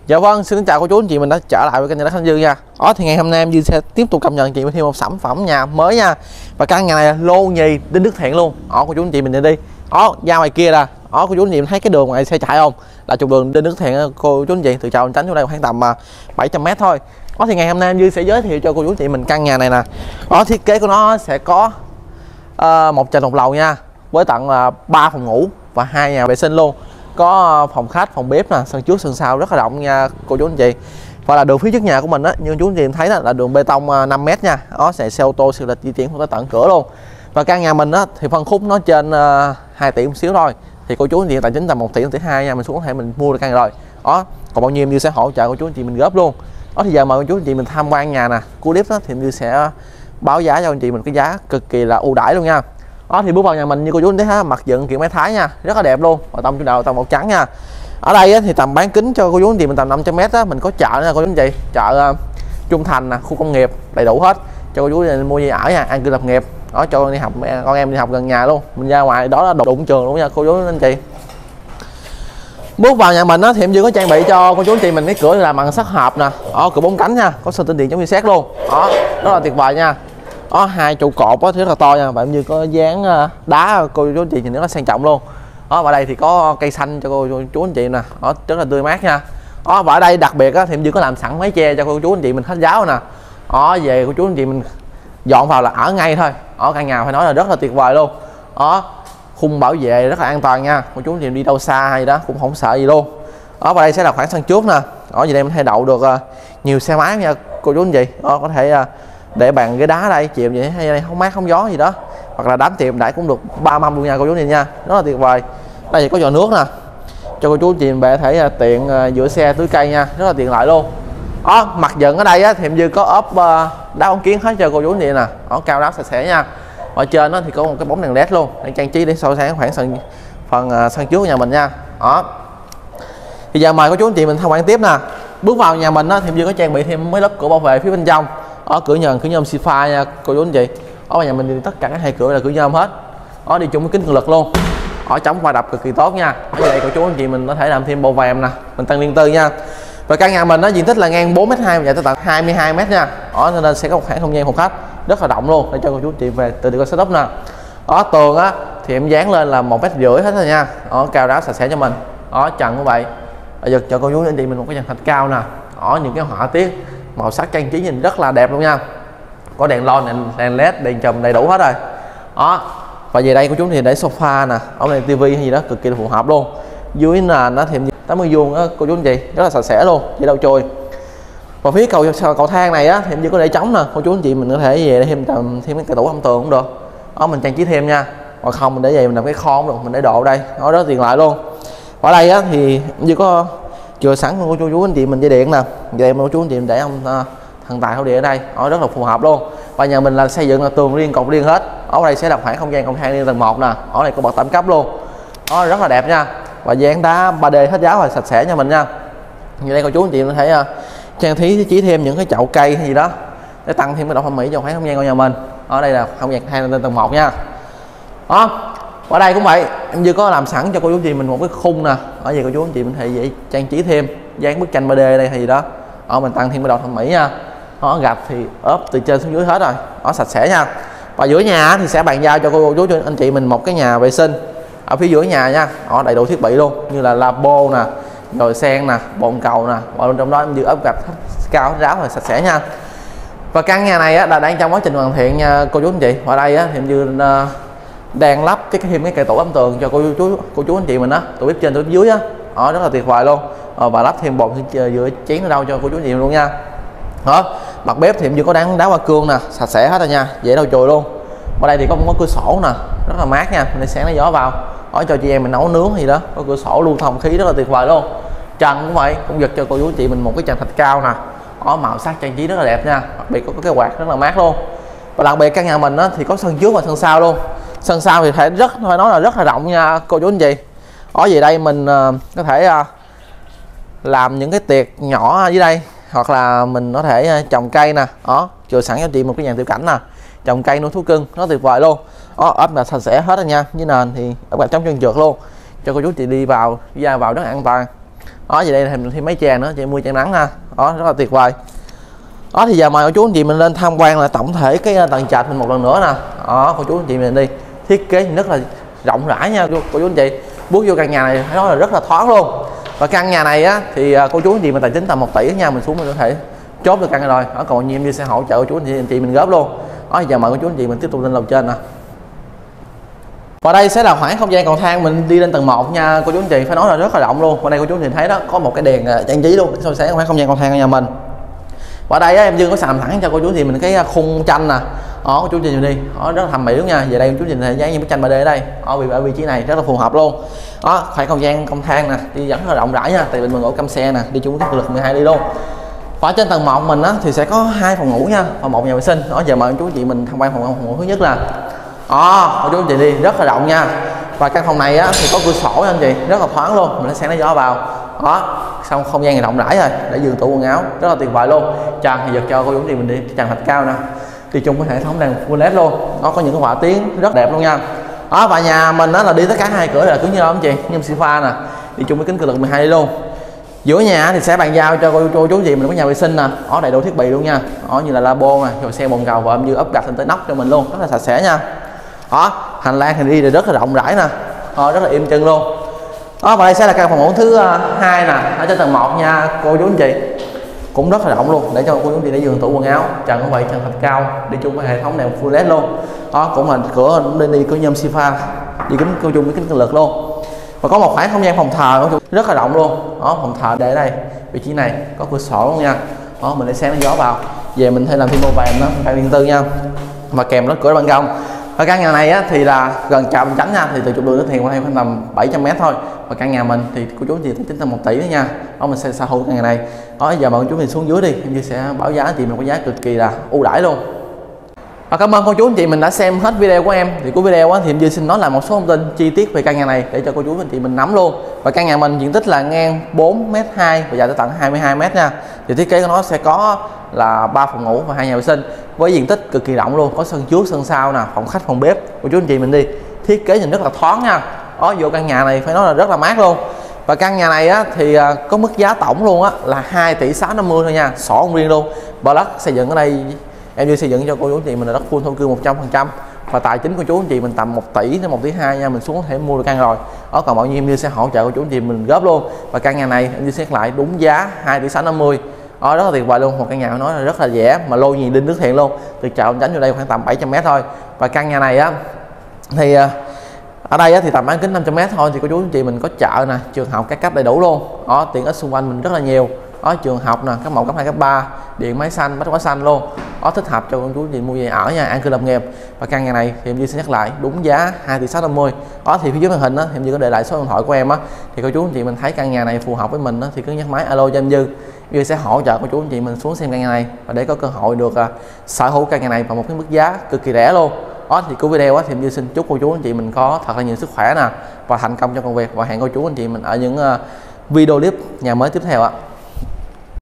Dạ vâng, xin chào cô chú anh chị, mình đã trở lại với kênh nhà đất Khánh Dư nha. Đó thì ngày hôm nay em Dư sẽ tiếp tục cập nhật chị thêm một sản phẩm nhà mới nha. Và căn nhà này lô nhì Đinh Đức Thiện luôn. Đó cô chú anh chị mình đi đi. Đó ra ngoài kia là đó cô chú anh chị thấy cái đường ngoài xe chạy không? Là trục đường Đinh Đức Thiện cô chú anh chị, từ Chợ Tránh xuống đây khoảng tầm 700 m thôi. Đó thì ngày hôm nay em Dư sẽ giới thiệu cho cô chú anh chị mình căn nhà này nè. Đó thiết kế của nó sẽ có một trệt một lầu nha, với tận 3 phòng ngủ và 2 nhà vệ sinh luôn. Có phòng khách, phòng bếp nè, sân trước sân sau rất là rộng nha cô chú anh chị. Và là đường phía trước nhà của mình á, như chú anh chị thấy là đường bê tông 5 m nha. Đó sẽ xe ô tô siêu lịch di chuyển tới tận cửa luôn. Và căn nhà mình á thì phân khúc nó trên 2 tỷ một xíu thôi. Thì cô chú anh chị tài chính tầm 1 tỷ 1 tỷ 2 nha, mình xuống có thể mình mua được căn rồi. Đó, còn bao nhiêu em sẽ hỗ trợ cô chú anh chị mình góp luôn. Đó thì giờ mời cô chú anh chị mình tham quan nhà nè. Cuối clip đó thì em sẽ báo giá cho anh chị mình cái giá cực kỳ là ưu đãi luôn nha. Đó thì bước vào nhà mình như cô chú anh thấy mặt dựng kiểu máy Thái nha, rất là đẹp luôn. Và tông chủ đầu tông màu trắng nha. Ở đây á, thì tầm bán kính cho cô chú anh chị mình tầm 500 m á, mình có chợ nha cô chú anh chị, chợ Trung Thành nè, khu công nghiệp đầy đủ hết cho cô chú anh mua gì ở nha, an cư lập nghiệp. Đó cho đi học, con em đi học gần nhà luôn, mình ra ngoài đó là đụng trường luôn nha cô chú anh chị. Bước vào nhà mình á, thì em vừa có trang bị cho cô chú anh chị mình cái cửa làm bằng sắt hợp nè, đó cửa 4 cánh nha, có sơn tĩnh điện chống xét luôn. Đó rất là tuyệt vời nha. Đó 2 trụ cột á, rất là to nha, và em như có dán đá cô chú anh chị nhìn rất là sang trọng luôn. Đó và đây thì có cây xanh cho cô chú anh chị nè, đó rất là tươi mát nha. Đó và ở đây đặc biệt á, thì em vừa có làm sẵn mái che cho cô chú anh chị mình khách giáo nè. Đó về cô chú anh chị mình dọn vào là ở ngay thôi. Ở căn nhà phải nói là rất là tuyệt vời luôn. Đó khung bảo vệ rất là an toàn nha, cô chú anh chị đi đâu xa hay đó cũng không sợ gì luôn. Đó và đây sẽ là khoảng sân trước nè. Ở gì đây mình hay đậu được nhiều xe máy nha cô chú anh chị. Đó có thể để bàn ghế đá đây chịu vậy hay đây không mát không gió gì đó, hoặc là đám tiệm đãi cũng được 3 mâm luôn nha cô chú anh chị nha, rất là tuyệt vời. Đây thì có giò nước nè cho cô chú anh chị về thể tiện giữa xe tưới cây nha, rất là tiện lợi luôn. Đó mặt dựng ở đây á, thì em Dư có ốp đá ống kiến hết cho cô chú anh chị nè, đó cao đáo sạch sẽ nha. Ở trên đó thì có một cái bóng đèn led luôn để trang trí để soi sáng khoảng phần sân trước của nhà mình nha. Đó thì giờ mời cô chú anh chị mình tham quan tiếp nè. Bước vào nhà mình á, thì em Dư có trang bị thêm mấy lớp cửa bảo vệ phía bên trong. Ở cửa nhôm Sifa nha cô chú anh chị. Ở nhà mình thì tất cả các 2 cửa là cửa nhôm hết. Đó đi chung với kính cường lực luôn. Ở chống va đập cực kỳ tốt nha. Ở đây cô chú anh chị mình có thể làm thêm bầu vàng nè, mình tăng liên tư nha. Và căn nhà mình nó diện tích là ngang 4m2 và dài tới tận 22 m nha. Đó nên sẽ có một khoảng không gian phòng khách rất là rộng luôn để cho cô chú anh chị về tự có setup nè. Đó tường á thì em dán lên là 1,5 m hết rồi nha. Đó cao đáo sạch sẽ cho mình. Đó trần cũng vậy. Giật cho cô chú anh chị mình một cái trần thạch cao nè. Đó những cái họa tiết màu sắc trang trí nhìn rất là đẹp luôn nha, có đèn lon, đèn led, đèn chùm đầy đủ hết rồi. Đó và về đây cô chú thì để sofa nè, ở đây tivi hay gì đó cực kỳ phù hợp luôn. Dưới là nó thêm 80 vuông á cô chú anh chị, rất là sạch sẽ luôn, chỉ đâu trôi. Và phía cầu thang này á thì em chỉ có để trống nè, cô chú anh chị mình có thể về thêm cái tủ âm tường cũng được. Đó mình trang trí thêm nha, hoặc không mình để về mình làm cái kho cũng được, mình để đồ đây, nó rất tiện lợi luôn. Ở đây á thì em chỉ có chừa sẵn cô chú anh chị mình dây điện nè, vậy mà cô chú anh chị mình để ông thần tài thổ địa ở đây, nó rất là phù hợp luôn. Và nhà mình là xây dựng là tường riêng, cột riêng hết. Ở đây sẽ là khoảng không gian cầu thang lên tầng 1 nè, ở đây có bậc 8 cấp luôn, nó rất là đẹp nha. Và dán đá 3D hết giáo rồi, sạch sẽ cho mình nha. Như đây cô chú anh chị có thể trang trí chỉ thêm những cái chậu cây hay gì đó để tăng thêm cái độ thẩm mỹ cho khoảng không gian của nhà mình. Ở đây là không gian thang lên tầng 1 nha. Đó ở đây cũng vậy, em Dư có làm sẵn cho cô chú anh chị mình một cái khung nè. Ở đây cô chú anh chị mình thể dễ trang trí thêm, dán bức tranh 3D đây hay gì đó, ở mình tăng thêm cái độ thẩm mỹ nha. Nó gạch thì ốp từ trên xuống dưới hết rồi, nó sạch sẽ nha. Và giữa nhà thì sẽ bàn giao cho cô chú anh chị mình một cái nhà vệ sinh ở phía giữa nhà nha. Đó đầy đủ thiết bị luôn, như là lavabo nè, rồi sen nè, bồn cầu nè, và trong đó em Dư ốp gạch cao ráo rồi, sạch sẽ nha. Và căn nhà này á, là đang trong quá trình hoàn thiện nha cô chú anh chị. Ở đây á, thì em Dư đang lắp thêm cái tủ ấm tường cho cô chú anh chị mình á, tủ bếp trên tủ bếp dưới á, đó rất là tuyệt vời luôn. Và lắp thêm bồn giữa chén ở đâu cho cô chú anh chị luôn nha. Đó mặt bếp thì em Dư có đá hoa cương nè, sạch sẽ hết rồi nha, dễ đâu chùi luôn. Ở đây thì có một cửa sổ nè, rất là mát nha, để sáng nó gió vào, ở cho chị em mình nấu nướng gì đó, có cửa sổ lưu thông khí rất là tuyệt vời luôn. Trần cũng vậy, cũng giật cho cô chú anh chị mình một cái trần thạch cao nè, có màu sắc trang trí rất là đẹp nha, đặc biệt có cái quạt rất là mát luôn. Và đặc biệt căn nhà mình á, thì có sân trước và sân sau luôn. Sân sau thì phải nói là rất là rộng nha cô chú anh chị. Ở về đây mình có thể làm những cái tiệc nhỏ dưới đây, hoặc là mình có thể trồng cây nè. Đó chừa sẵn cho chị một cái nhà tiểu cảnh nè, trồng cây nuôi thú cưng nó tuyệt vời luôn. Đó ốp là sạch sẽ hết rồi nha, với nền thì ốp gạch chống chân trượt luôn cho cô chú chị đi vào ra vào rất an toàn. Đó, vậy đây thì thêm mấy trang nữa, chị mua trang nắng ha. Đó, rất là tuyệt vời. Đó, thì giờ mời cô chú anh chị mình lên tham quan lại tổng thể cái tầng trệt mình một lần nữa nè. Đó, cô chú anh chị mình đi, thiết kế rất là rộng rãi nha cô chú anh chị. Bước vô căn nhà này phải nói là rất là thoáng luôn. Và căn nhà này á thì cô chú anh chị mình tài chính tầm 1 tỷ nha, mình xuống mình có thể chốt được căn này rồi. Đó, còn nhiều như sẽ hỗ trợ cô chú anh chị mình góp luôn. Đó, giờ mời cô chú anh chị mình tiếp tục lên lầu trên nè. Và đây sẽ là khoảng không gian cầu thang mình đi lên tầng 1 nha cô chú anh chị, phải nói là rất là rộng luôn. Và đây cô chú anh chị thấy đó, có một cái đèn trang trí luôn soi sáng khoảng không gian cầu thang của nhà mình. Và đây á, em Dương có sàm thẳng cho cô chú anh chị mình cái khung tranh nè. Đó, cô chú anh chị mình đi, đó, rất là thẩm mỹ luôn nha. Về đây cô chú anh chị mình dán những bức tranh 3D ở đây, ở vị trí này rất là phù hợp luôn. Đó, khoảng không gian cầu thang nè, đi dẫn rất là rộng rãi nha, tại vì mình ổ cam xe nè, đi chung với lực 12 đi luôn. Và trên tầng 1 mình á thì sẽ có 2 phòng ngủ nha, và 1 nhà vệ sinh. Đó, giờ mời chú anh chị mình tham quan phòng ngủ thứ nhất là đó, cô chú anh chị đi, rất là rộng nha. Và căn phòng này á thì có cửa sổ nha anh chị, rất là thoáng luôn, mình sẽ sáng lấy gió vào. Đó, xong không gian này rộng rãi rồi, để giường tủ quần áo rất là tuyệt vời luôn. Trần thì giật cho cô chú anh chị mình đi trần thạch cao nè, đi chung với hệ thống đèn full led luôn. Nó có những cái họa tiết rất đẹp luôn nha. Đó, và nhà mình đó là đi tất cả 2 cửa là cứng như đó anh chị, như sofa nè, đi chung với kính cường lực 12 đi luôn. Giữa nhà thì sẽ bàn giao cho cô chú anh chị mình có nhà vệ sinh nè, có đầy đủ thiết bị luôn nha. Đó, như là lavabo nè, rồi xe bồn cầu và âm dương ốp gạch lên tới nóc cho mình luôn, rất là sạch sẽ nha. Đó, hành lang thì đi rất là rộng rãi nè, rất là im chân luôn. Đó, và đây sẽ là căn phòng ngủ thứ 2 nè, ở trên tầng 1 nha cô chú anh chị, cũng rất là rộng luôn, để cho cô chú anh chị để giường tủ quần áo, trần cũng vậy, trần thạch cao, đi chung với hệ thống đèn full led luôn. Đó, cũng là cửa đi có nhôm sofa, đi kính cô chung với kính cường lực luôn. Và có một khoảng không gian phòng thờ rất là rộng luôn. Đó, phòng thờ để đây, vị trí này có cửa sổ luôn nha. Đó, mình để sáng gió vào, về mình hay làm thêm mô vàng đó, vàng riêng tư nha, và kèm đó cửa ban công. Và căn nhà này á, thì là gần chợ Bình Chánh nha, thì từ trục đường Đức Thiện qua đây khoảng tầm 700 m thôi. Và căn nhà mình thì cô chú anh chị tính tầm 1 tỷ nữa nha. Đó, mình sẽ sở hữu căn nhà này. Đó, giờ mời cô chú mình xuống dưới đi, em sẽ báo giá chị mình có giá cực kỳ là ưu đãi luôn. Và cảm ơn cô chú anh chị mình đã xem hết video của em. Thì cuối video á, thì em xin nói lại một số thông tin chi tiết về căn nhà này để cho cô chú anh chị mình nắm luôn. Và căn nhà mình diện tích là ngang 4m2 và dài tới tận 22 m nha. Thì thiết kế của nó sẽ có là 3 phòng ngủ và 2 nhà vệ sinh với diện tích cực kỳ rộng luôn, có sân trước sân sau nè, phòng khách phòng bếp. Cô chú anh chị mình đi, thiết kế nhìn rất là thoáng nha. Đó, vô căn nhà này phải nói là rất là mát luôn. Và căn nhà này á, thì có mức giá tổng luôn á là 2 tỷ 650 thôi nha, sổ riêng luôn. Block xây dựng ở đây em đi xây dựng cho cô chú anh chị mình là đất full thổ cư 100%. Và tài chính của chú anh chị mình tầm 1 tỷ đến 1 tỷ 2 nha, mình xuống có thể mua được căn rồi. Đó, còn bao nhiêu em như sẽ hỗ trợ cô chú anh chị mình góp luôn. Và căn nhà này em đi xét lại đúng giá 2 tỷ 650. Đó, rất là tuyệt vời luôn. Một căn nhà nói là rất là rẻ mà lô nhìn Đinh Đức Thiện luôn, từ chợ Bình Chánh vô đây khoảng tầm 700 m thôi. Và căn nhà này á thì ở đây á, thì tầm bán kính 500 m thôi, thì cô chú anh chị mình có chợ nè, trường học các cấp đầy đủ luôn. Đó, tiện ích xung quanh mình rất là nhiều. Đó, trường học nè, cấp 1, cấp 2, cấp 3, điện máy xanh, bách hóa xanh luôn. Đó, thích hợp cho cô chú anh chị mua về ở nha, an cư lập nghiệp. Và căn nhà này thì em sẽ nhắc lại đúng giá 2 tỷ 650. Đó, thì phía dưới màn hình á, em Dư có để lại số điện thoại của em á, thì cô chú anh chị mình thấy căn nhà này phù hợp với mình á, thì cứ nhắc máy alo cho em Dư sẽ hỗ trợ cô chú anh chị mình xuống xem căn nhà này và để có cơ hội được sở hữu căn nhà này vào một cái mức giá cực kỳ rẻ luôn. Đó, thì cuối video á, thì em Dư xin chúc cô chú anh chị mình có thật là nhiều sức khỏe nè và thành công trong công việc, và hẹn cô chú anh chị mình ở những video clip nhà mới tiếp theo ạ.